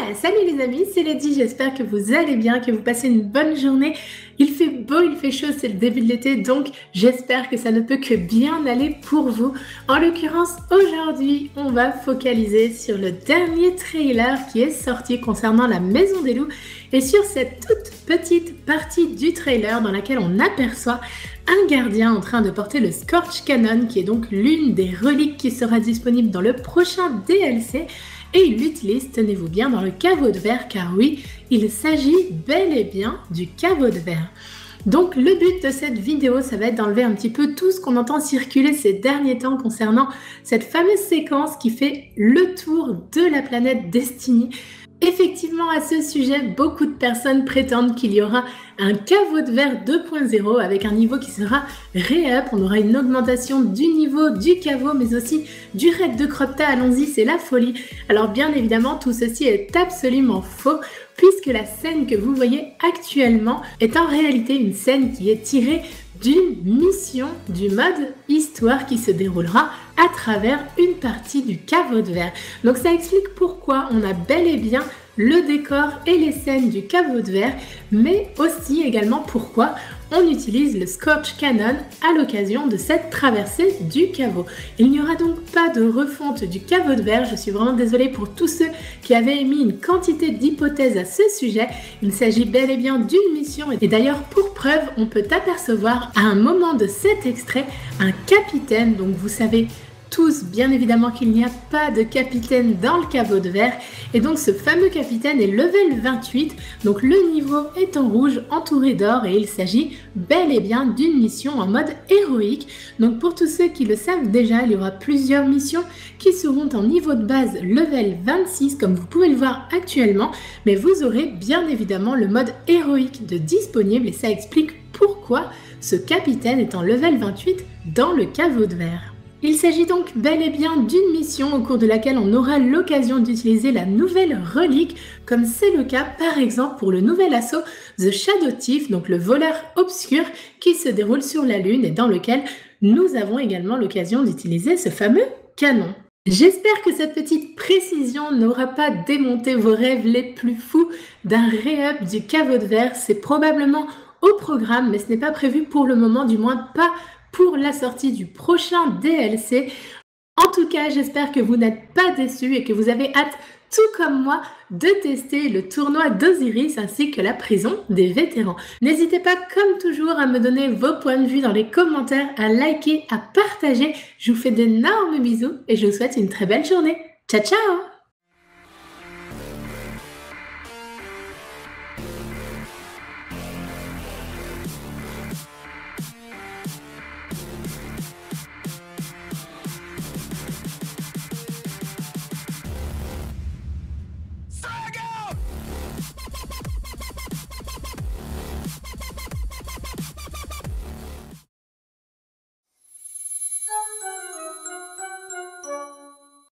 Salut les amis, c'est Lady, j'espère que vous allez bien, que vous passez une bonne journée. Il fait beau, il fait chaud, c'est le début de l'été, donc j'espère que ça ne peut que bien aller pour vous. En l'occurrence, aujourd'hui, on va focaliser sur le dernier trailer qui est sorti concernant la Maison des Loups et sur cette toute petite partie du trailer dans laquelle on aperçoit un gardien en train de porter le Scorch Cannon, qui est donc l'une des reliques qui sera disponible dans le prochain DLC. Et il l'utilise, tenez-vous bien, dans le caveau de verre, car oui, il s'agit bel et bien du caveau de verre. Donc le but de cette vidéo, ça va être d'enlever un petit peu tout ce qu'on entend circuler ces derniers temps concernant cette fameuse séquence qui fait le tour de la planète Destiny. Effectivement, à ce sujet, beaucoup de personnes prétendent qu'il y aura un caveau de verre 2.0 avec un niveau qui sera re-up. On aura une augmentation du niveau du caveau, mais aussi du raid de Cropta. Allons-y, c'est la folie. Alors bien évidemment, tout ceci est absolument faux, puisque la scène que vous voyez actuellement est en réalité une scène qui est tirée d'une mission du mode histoire qui se déroulera à travers une partie du caveau de verre. Donc ça explique pourquoi on a bel et bien le décor et les scènes du caveau de verre, mais aussi également pourquoi on utilise le Scorch Cannon à l'occasion de cette traversée du caveau. Il n'y aura donc pas de refonte du caveau de verre, je suis vraiment désolée pour tous ceux qui avaient émis une quantité d'hypothèses à ce sujet. Il s'agit bel et bien d'une mission, et d'ailleurs pour preuve, on peut apercevoir à un moment de cet extrait un capitaine, donc vous savez tous bien évidemment qu'il n'y a pas de capitaine dans le caveau de verre, et donc ce fameux capitaine est level 28, donc le niveau est en rouge entouré d'or et il s'agit bel et bien d'une mission en mode héroïque. Donc pour tous ceux qui le savent déjà, il y aura plusieurs missions qui seront en niveau de base level 26 comme vous pouvez le voir actuellement, mais vous aurez bien évidemment le mode héroïque de disponible et ça explique pourquoi ce capitaine est en level 28 dans le caveau de verre. Il s'agit donc bel et bien d'une mission au cours de laquelle on aura l'occasion d'utiliser la nouvelle relique, comme c'est le cas par exemple pour le nouvel assaut The Shadow Thief, donc le voleur obscur qui se déroule sur la Lune et dans lequel nous avons également l'occasion d'utiliser ce fameux canon. J'espère que cette petite précision n'aura pas démonté vos rêves les plus fous d'un re-up du caveau de verre. C'est probablement au programme, mais ce n'est pas prévu pour le moment, du moins pas pour la sortie du prochain DLC. En tout cas, j'espère que vous n'êtes pas déçus et que vous avez hâte, tout comme moi, de tester le tournoi d'Osiris ainsi que la prison des vétérans. N'hésitez pas, comme toujours, à me donner vos points de vue dans les commentaires, à liker, à partager. Je vous fais d'énormes bisous et je vous souhaite une très belle journée. Ciao, ciao!